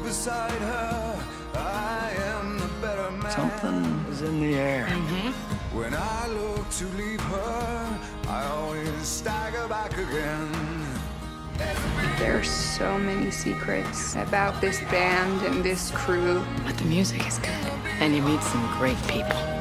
beside her, I am the better man. Something is in the air. When I look to leave her, I always stagger back again. There are so many secrets about this band and this crew. But the music is good, and you meet some great people.